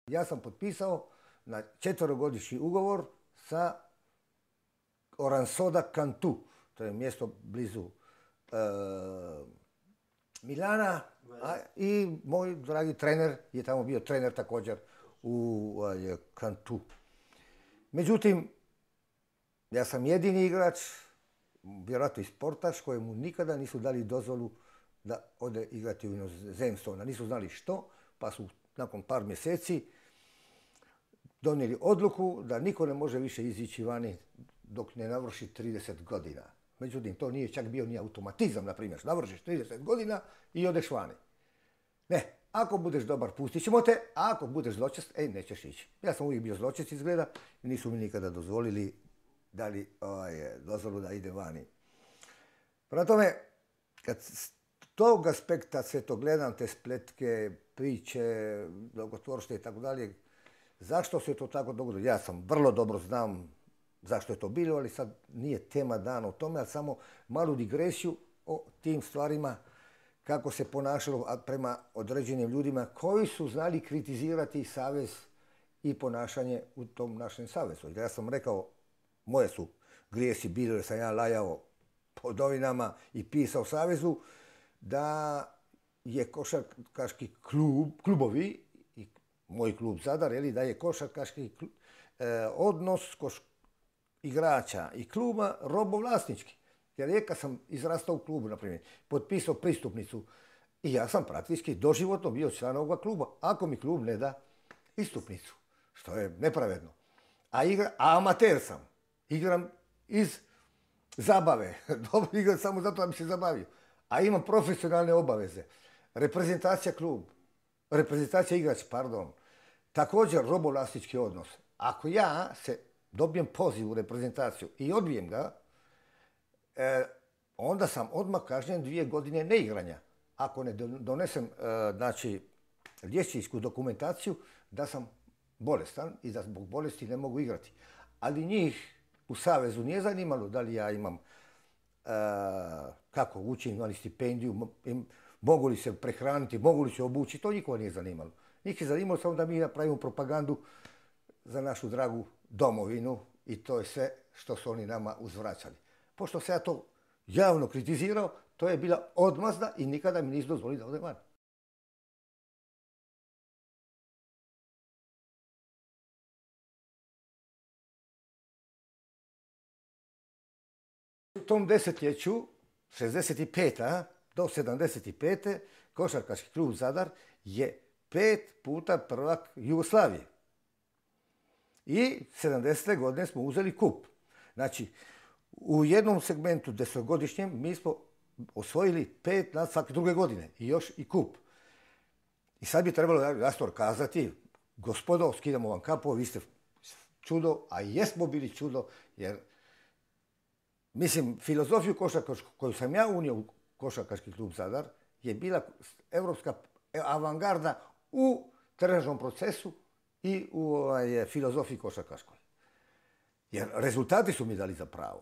Ja sam potpisao na 4-godišnji ugovor sa Oransoda Cantu. To je mjesto blizu Milana. I moj dragi trener je tamo bio trener također u Cantu. Međutim, ja sam jedini igrač, vjerojatno i sportaš, kojemu nikada nisu dali dozvolu da ode igrati u inozemstvo. Nisu znali što, pa su nakon par mjeseci donijeli odluku da niko ne može više izići vani dok ne navrši 30 godina. Međutim, to nije čak bio ni automatizam, na primjer. Navršiš 30 godina i odeš vani. Ne, ako budeš dobar, pustit ćemo te, a ako budeš zločest, nećeš ići. Ja sam uvijek bio zločest izgleda i nisu mi nikada dozvolili dozvolu da ide vani. Prema tome, kad s tog aspekta sve to gledam, te spletke, priče, blagotvoršte i tako dalje, zašto se to tako dogodilo? Ja sam vrlo dobro znam zašto je to bilo, ali sad nije tema dana o tome, ali samo malu digresiju o tim stvarima, kako se ponašalo prema određenim ljudima koji su znali kritizirati savez i ponašanje u tom našem savezu. Ja sam rekao, moje su grijesi bili jer sam ja lajao po novinama i pisao savezu da je košarkaški klubovi, i moj klub Zadar, da je košarkaški odnos igrača i kluba robovlasnički. Jer kad sam izrastao u klubu, na primjer, potpisao pristupnicu i ja sam praktički doživotno bio član ovoga kluba. Ako mi klub ne da istupnicu, što je nepravedno. A amater sam. Igram iz zabave. Dobro igram samo zato da bi se zabavio. A imam profesionalne obaveze. Reprezentacija igrač, također robovlasnički odnos. Ako ja se dobijem poziv u reprezentaciju i odbijem ga, onda sam odmah kažnjen 2 godine neigranja. Ako ne donesem liječničku dokumentaciju da sam bolestan i da zbog bolesti ne mogu igrati. Ali njih u savezu nije zanimalo da li ja imam kako učim, imali stipendiju, mogu li se prehraniti, mogu li se obući, to nikoga nije zanimalo. Njih je zanimalo samo da mi napravimo propagandu za našu dragu domovinu i to je sve što su oni nama uzvraćali. Pošto se ja to javno kritizirao, to je bila odmazda i nikada mi nisu dozvolili da odem van. U tom desetljeću, 65. do 75. košarkaški klub Zadar je 5 puta prvak Jugoslavije. I 70. godine smo uzeli kup. Znači, u jednom segmentu 10-godišnjem mi smo osvojili 5 na svake druge godine i još i kup. I sad bi trebalo jasno kazati, gospodo, skidamo vam kapu, vi ste čudo, a jesmo bili čudo, jer mislim, filozofiju košarkašku koju sam ja unio u košarkaški klub Zadar je bila evropska avangarda u tržišnom procesu i u filozofiji košarkaškoj. Jer rezultati su mi dali za pravo.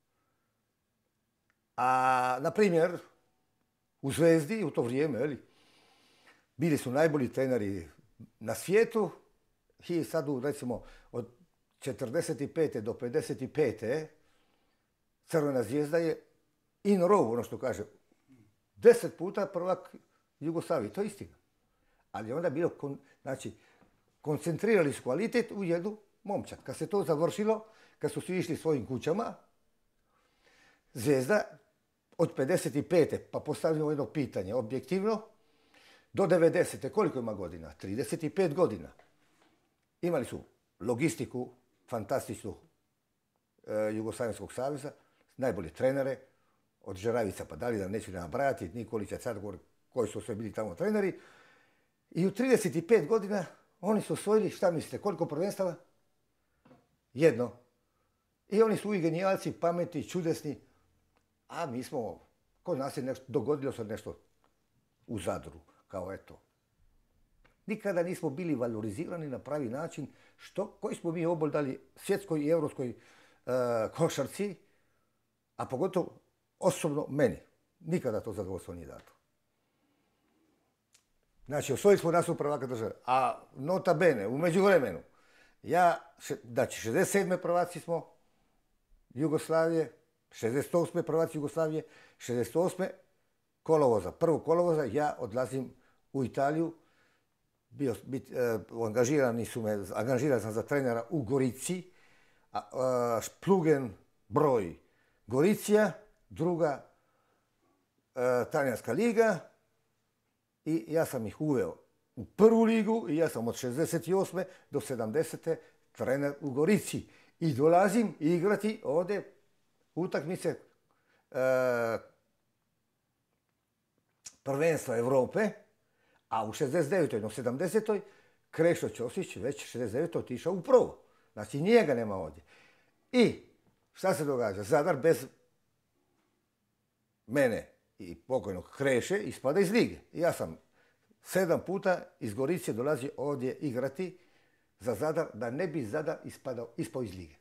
A, na primjer, u Zvezdi u to vrijeme, bili su najbolji treneri na svijetu i sad, recimo, od 45. do 55. Crvena zvijezda je in row, ono što kaže, 10 puta prvak Jugoslavije, to je istina. Ali onda bilo, koncentrirali su kvalitet u jednu momčad. Kad se to završilo, kad su svi išli svojim kućama, Zvijezda od 55. pa postavljamo jedno pitanje, objektivno, do 90. koliko ima godina? 35 godina. Imali su logistiku fantastičnu Jugoslavenskog saveza, najbolje trenere, od Žeravica pa dalje, da neću nabrajati, Nikolića, Cargor, koji su sve bili tamo treneri. I u 35 godina oni su osvojili, šta mislite, koliko prvenstava? Jedno. I oni su uvijek genijalci, pametni, čudesni, a mi smo, kod nas je dogodilo se nešto u Zadru, kao eto. Nikada nismo bili valorizirani na pravi način, koji smo mi obol dali svjetskoj i europskoj košarci, a pogotovo osobno meni. Nikada to zadovoljstvo nije dato. Znači, osvojili smo naslov prvaka države. A nota bene, u međuvremenu, znači 67. prvaci smo Jugoslavije, 68. prvaci Jugoslavije, 68. kolovoza, 1. kolovoza, ja odlazim u Italiju, angažiran sam za trenera u Gorici, Splugen broj Goricija, druga talijanska liga, i ja sam ih uveo u prvu ligu i ja sam od 68. do 70. trener u Gorici. I dolazim igrati ovdje utakmice prvenstva Europe, a u 69. do 70. Krešo Ćosić već 69. otišao u prvo. Znači njega nema ovdje. I šta se događa? Zadar bez mene i pokojnog Kreše ispada iz lige. I ja sam 7 puta iz Gorice dolazio ovdje igrati za Zadar, da ne bi Zadar ispao iz lige.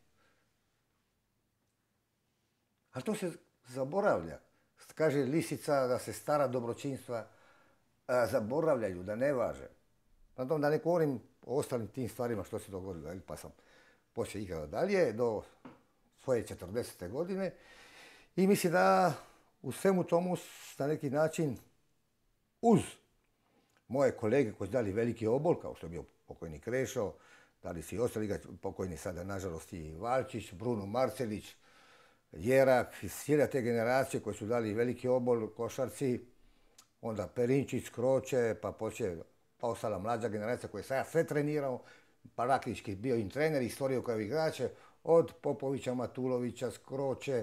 Ali to se zaboravlja. Kaže Lisica da se stara dobročinstva zaboravljaju, da ne važe. Na tom da ne govorim o ostalim tim stvarima što se dogodilo, pa sam poslije igrao dalje do svoje 40. godine i mislim da u svemu tomu na neki način uz moje kolege koji su dali veliki obol, kao što je bio pokojni Krešo, dali su i ostali, pokojni sada nažalost i Valčić, Bruno Marcelić, Jerak, iz cijele te generacije koji su dali veliki obol košarci, onda Perinčić, Kroče, pa poslije ostala mlađa generacija koja sam ja sve trenirao, praktički bio im trener i stvorio kao igrače, od Popovića, Matulovića, Skroče,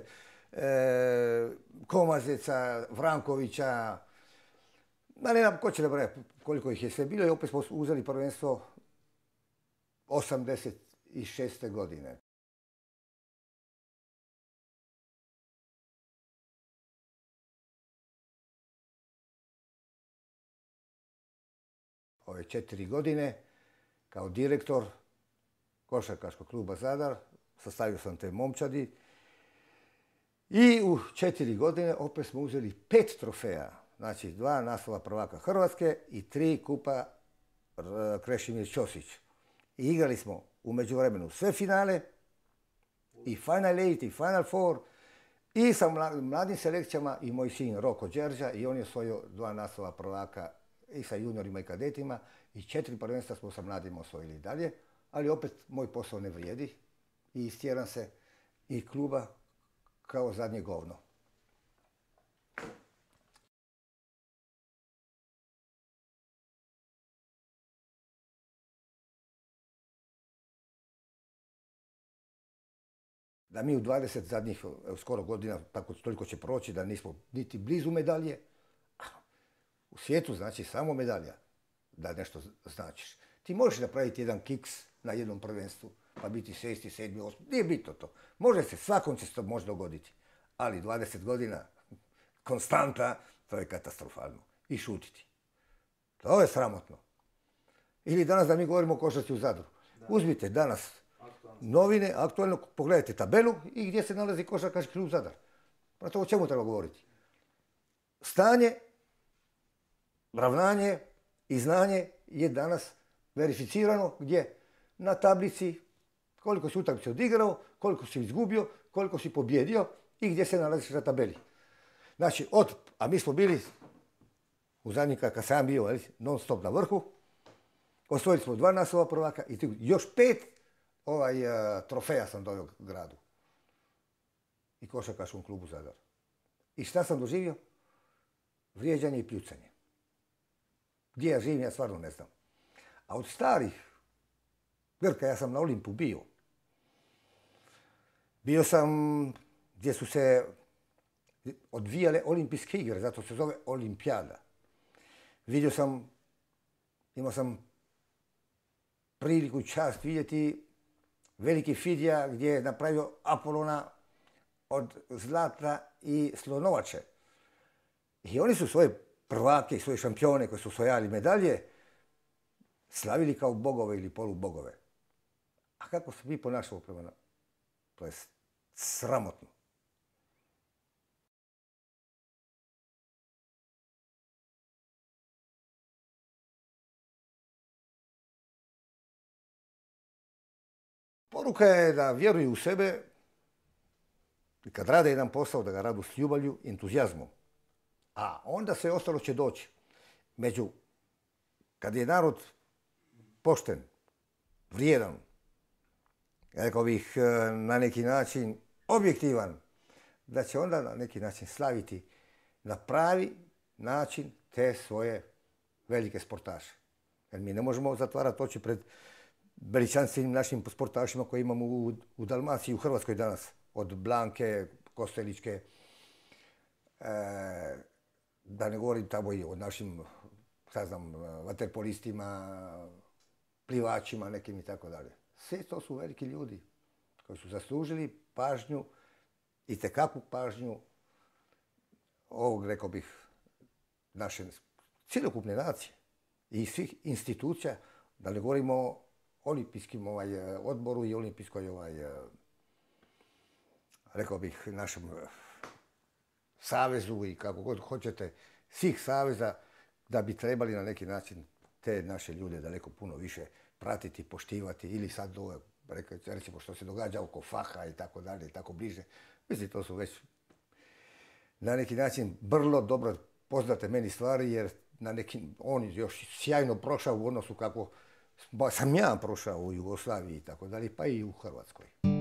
Komazeca, Vrankovića, da ne znam ko će da brojati koliko ih je sve bilo i opet smo uzeli prvenstvo 86. godine. Ove 4 godine kao direktor košarkaškog kluba Zadar sastavio sam te momčadi i u 4 godine opet smo uzeli 5 trofeja. Znači 2 naslova prvaka Hrvatske i 3 kupa Krešimir Ćosić. I igrali smo u međuvremenu sve finale, i Final 8, i Final 4, i sa mladim selekcijama i moj sin Roko Đerđa, i on je osvojio 2 naslova prvaka i sa juniorima i kadetima, i 4 prvenstva smo sa mladima osvojili dalje, ali opet moj posao ne vrijedi i istjeram se i kluba kao zadnje govno. Da mi u 20 zadnjih skoro godina, tako toliko će proći, da nismo niti blizu medalje. U svijetu znači samo medalja da nešto značiš. Ti možeš napraviti jedan kiks na jednom prvenstvu, pa biti 6., 7., 8., nije bitno to. Može se, svakom će se to može dogoditi. Ali 20 godina konstanta, to je katastrofalno. I šutiti. To je sramotno. Ili danas da mi govorimo o košarci u Zadru. Uzmite danas novine, aktualno, pogledajte tabelu i gdje se nalazi košarkaški klub Zadar. Pa to o čemu treba govoriti? Stanje, ravnanje i znanje je danas verificirano gdje? Na tablici koliko si utakmica odigrao, koliko si izgubio, koliko si pobjedio i gdje se nalaziš na tabeli. Znači, a mi smo bili u zadnjih kad sam bio non stop na vrhu, osvojili smo 2 naslova prvaka i još 5 trofeja sam doveo gradu i košarkaškom klubu Zadar. I šta sam doživio? Vrijeđanje i pljucanje. Gdje ja živim, ja stvarno ne znam. A od starih Grka, ja sam na Olimpu bio. Bio sam gdje su se odvijale olimpijske igre, zato se zove olimpijada. Imao sam priliku i čast vidjeti veliki Fidija gdje je napravio Apolona od zlata i slonovače. I oni su svoje prvake i svoje šampione koji su osvojali medalje slavili kao bogove ili polubogove. A kako se mi ponašamo prema nama? To je sramotno. Poruka je da vjeruju u sebe i kad rade jedan posao da ga radu s ljubavlju i entuzijazmom. A onda sve ostalo će doći. Kad je narod pošten, vrijedan, rekao bih na neki način objektivan, da će onda na neki način slaviti na pravi način te svoje velike sportaše. Jer mi ne možemo zatvarati oči pred veličanstvenim našim sportašima koje imamo u Dalmaciji i u Hrvatskoj danas. Od Blanke, Kostelićke, da ne govorim tamo i o našim, vaterpolistima, plivačima nekim i tako dalje. Sve to su veliki ljudi koji su zaslužili pažnju, itekakvu pažnju ovog, rekao bih, naše cjelokupne nacije i svih institucija, da ne govorimo o olimpijskim odboru i olimpijskoj, rekao bih, našem savezu i kako god hoćete, svih saveza, da bi trebali na neki način te naše ljude daleko puno više pratiti, poštivati ili sad ovo, recimo što se događa oko faha i tako dalje i tako bliže. Mislim, to su već na neki način vrlo dobro poznate meni stvari, jer on je još sjajno prošao u odnosu kako sam ja prošao u Jugoslaviji i tako dalje, pa i u Hrvatskoj.